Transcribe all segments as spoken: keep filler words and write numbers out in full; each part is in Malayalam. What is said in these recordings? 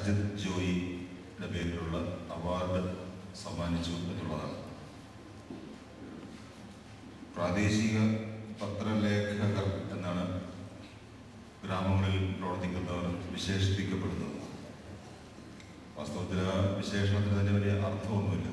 സജിത് ജോയിയുടെ പേരിലുള്ള അവാർഡ് സമ്മാനിച്ചു എന്നുള്ളതാണ്. പ്രാദേശിക പത്രലേഖകർ എന്നാണ് ഗ്രാമങ്ങളിൽ പ്രവർത്തിക്കുന്നവർ വിശേഷിപ്പിക്കപ്പെടുന്നത്. വാസ്തവത്തിൽ ആ വിശേഷണത്തിന് തന്നെ വലിയ അർത്ഥമൊന്നുമില്ല.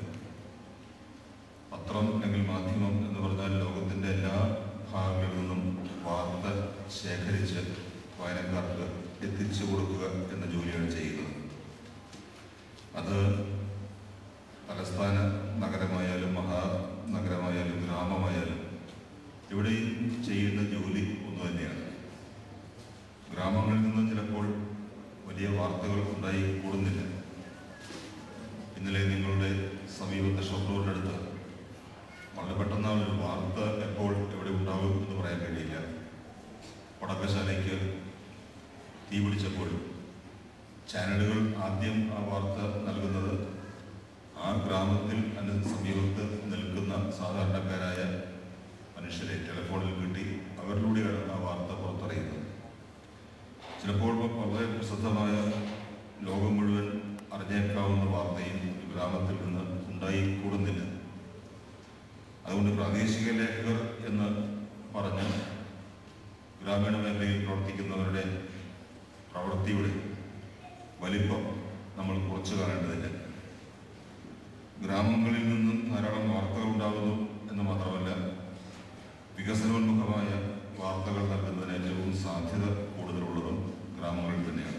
പത്രം അല്ലെങ്കിൽ മാധ്യമം എന്ന് പറഞ്ഞാൽ ലോകത്തിൻ്റെ എല്ലാ ഭാഗങ്ങളിൽ നിന്നും വാർത്ത ശേഖരിച്ച് വായനക്കാർക്ക് എത്തിച്ചു കൊടുക്കുക എന്ന ജോലിയാണ് ചെയ്യുന്നത്. അത് തലസ്ഥാന നഗരമായാലും മഹാനഗരമായാലും ഗ്രാമമായാലും ഇവിടെയും ചെയ്യുന്ന ജോലി ഒന്ന് തന്നെയാണ്. ഗ്രാമങ്ങളിൽ നിന്നും ചിലപ്പോൾ വലിയ വാർത്തകൾ ഉണ്ടായി കൂടുന്നില്ല. ഇന്നലെ നിങ്ങളുടെ സമീപത്തെ ഷൊർണൂരിൻ്റെ അടുത്ത് വളരെ പെട്ടെന്ന് ഒരു വാർത്ത എപ്പോൾ എവിടെ ഉണ്ടാകും എന്ന് പറയാൻ കഴിയില്ല. പടക്കശാലയ്ക്ക് തീ പിടിച്ചപ്പോൾ ചാനലുകൾ ആദ്യം ആ വാർത്ത നൽകുന്നത് ആ ഗ്രാമത്തിൽ അതിന് സമീപത്ത് നിൽക്കുന്ന സാധാരണക്കാരായ മനുഷ്യരെ ടെലിഫോണിൽ കിട്ടി അവരിലൂടെയാണ് ആ വാർത്ത പുറത്തറിയുന്നത്. ചിലപ്പോൾ വളരെ പ്രസിദ്ധമായ ലോകം മുഴുവൻ അറിഞ്ഞേക്കാവുന്ന വാർത്തയും ഗ്രാമത്തിൽ നിന്ന് ഉണ്ടായിക്കൂടുന്നില്ല. അതുകൊണ്ട് പ്രാദേശിക ലേഖകർ എന്ന് പറഞ്ഞ് ഗ്രാമീണ മേഖലയിൽ പ്രവർത്തിക്കുന്നവരുടെ പ്രവൃത്തിയുടെ വലിപ്പം നമ്മൾ കുറച്ചു കാണേണ്ടതില്ല. ഗ്രാമങ്ങളിൽ നിന്നും ധാരാളം വാർത്തകൾ ഉണ്ടാകുന്നു എന്ന് മാത്രമല്ല, വികസനോന്മുഖമായ വാർത്തകൾ നൽകുന്നതിന് ഏറ്റവും സാധ്യത കൂടുതലുള്ളതും ഗ്രാമങ്ങളിൽ തന്നെയാണ്.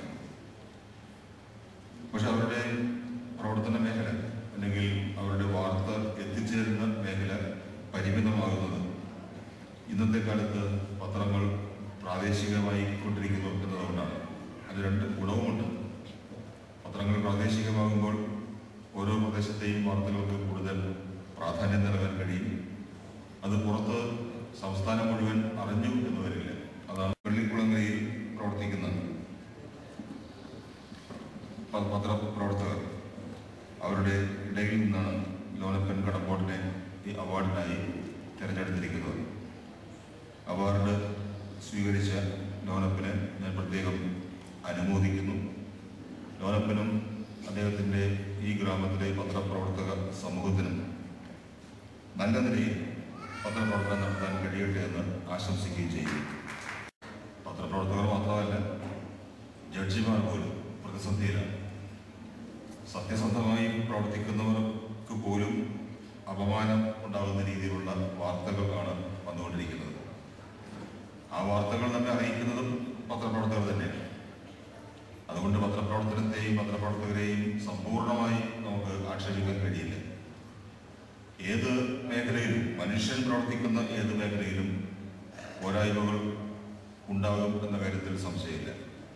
പക്ഷെ അവരുടെ പ്രവർത്തന മേഖല അല്ലെങ്കിൽ അവരുടെ വാർത്ത എത്തിച്ചേരുന്ന മേഖല പരിമിതമാകുന്നത് ഇന്നത്തെ കാലത്ത് പത്രങ്ങൾ പ്രാദേശികമായി കൊണ്ടിരിക്കുന്നു എന്നതുകൊണ്ടാണ്. അത് രണ്ട് ഗുണവുമുണ്ട്. പത്രങ്ങൾ പ്രാദേശികമാകുമ്പോൾ ഓരോ പ്രദേശത്തെയും വാർത്തകൾക്ക് കൂടുതൽ പ്രാധാന്യം നൽകാൻ കഴിയും. അത് പുറത്ത് സംസ്ഥാനം മുഴുവൻ അറിഞ്ഞു എന്ന് വരില്ല. അതാണ് വെള്ളിക്കുളങ്ങരയിൽ പ്രവർത്തിക്കുന്ന പത്രപ്രവർത്തകർ അവരുടെ ഇടയിൽ നിന്നാണ് ലോനപ്പൻ കടമ്പോട്ടിനെ ഈ അവാർഡിനായി തിരഞ്ഞെടുത്തിരിക്കുന്നത്. അവാർഡ് സ്വീകരിച്ച ലോനപ്പനെ ഞാൻ പ്രത്യേകം അനുമോദിക്കുന്നു. ലോനപ്പനും അദ്ദേഹത്തിൻ്റെ ഈ ഗ്രാമത്തിലെ പത്രപ്രവർത്തക സമൂഹത്തിനും നല്ല നിലയിൽ പത്രപ്രവർത്തനം നടത്താൻ കഴിയട്ടെ എന്ന് ആശംസിക്കുകയും ചെയ്യും. പത്രപ്രവർത്തകർ മാത്രമല്ല, ജഡ്ജിമാർ പോലും പ്രതിസന്ധിയിലാണ്. സത്യസന്ധമായി പ്രവർത്തിക്കുന്നവർക്ക് പോലും അപമാനം ഉണ്ടാകുന്ന രീതിയിലുള്ള വാർത്തകളാണ് വന്നുകൊണ്ടിരിക്കുന്നത്. ആ വാർത്തകൾ നമ്മെ അറിയിക്കുന്നതും പത്രപ്രവർത്തകർ തന്നെയാണ്. അതുകൊണ്ട് പത്രപ്രവർത്തനത്തെയും പത്രപ്രവർത്തകരെയും സമ്പൂർണമായി നമുക്ക് ആക്ഷേപിക്കാൻ കഴിയില്ല. ഏത് മേഖലയിലും, മനുഷ്യൻ പ്രവർത്തിക്കുന്ന ഏത് മേഖലയിലും പോരായ്മകൾ ഉണ്ടാകും എന്ന കാര്യത്തിൽ സംശയമില്ല.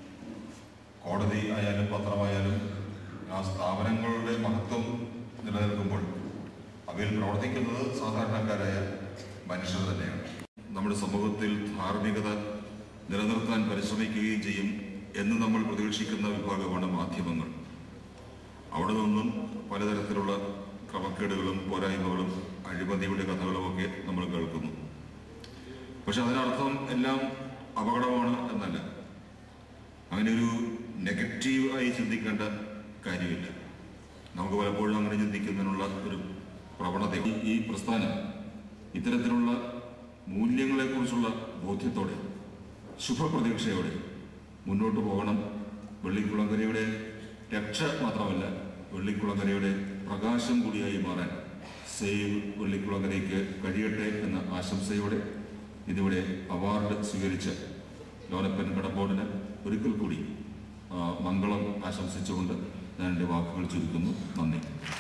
കോടതി ആയാലും പത്രമായാലും ആ സ്ഥാപനങ്ങളുടെ മഹത്വം നിലനിൽക്കുമ്പോൾ അവയിൽ പ്രവർത്തിക്കുന്നത് സാധാരണക്കാരായ മനുഷ്യർ തന്നെയാണ്. നമ്മുടെ സമൂഹത്തിൽ ധാർമ്മികത നിലനിർത്താൻ പരിശ്രമിക്കുകയും ചെയ്യും എന്ന് നമ്മൾ പ്രതീക്ഷിക്കുന്ന വിഭാഗമാണ് മാധ്യമങ്ങൾ. അവിടെ നിന്നും പലതരത്തിലുള്ള ക്രമക്കേടുകളും പോരായ്മകളും അഴിമതിയുടെ കഥകളുമൊക്കെ നമ്മൾ കേൾക്കുന്നു. പക്ഷെ അതിനർത്ഥം എല്ലാം അപകടമാണ് എന്നല്ല. അങ്ങനെ ഒരു നെഗറ്റീവായി ചിന്തിക്കേണ്ട കാര്യമില്ല. നമുക്ക് പലപ്പോഴും അങ്ങനെ ചിന്തിക്കുന്നതിനുള്ള ഒരു പ്രവണത ഈ പ്രസ്ഥാനം ഇത്തരത്തിലുള്ള മൂല്യങ്ങളെക്കുറിച്ചുള്ള ബോധ്യത്തോടെ ശുഭപ്രതീക്ഷയോടെ മുന്നോട്ട് പോകണം. വെള്ളിക്കുളങ്ങരയുടെ രക്ഷ മാത്രമല്ല, വെള്ളിക്കുളങ്ങരയുടെ പ്രകാശം കൂടിയായി മാറാൻ സേവ് വെള്ളിക്കുളങ്ങരയ്ക്ക് കഴിയട്ടെ എന്ന ആശംസയോടെ ഇതിവിടെ അവാർഡ് സ്വീകരിച്ച ലോനപ്പൻ കടമ്പോടിന് ഒരിക്കൽ കൂടി മംഗളം ആശംസിച്ചുകൊണ്ട് ഞാൻ എൻ്റെ വാക്കുകൾ ചുരുക്കുന്നു. നന്ദി.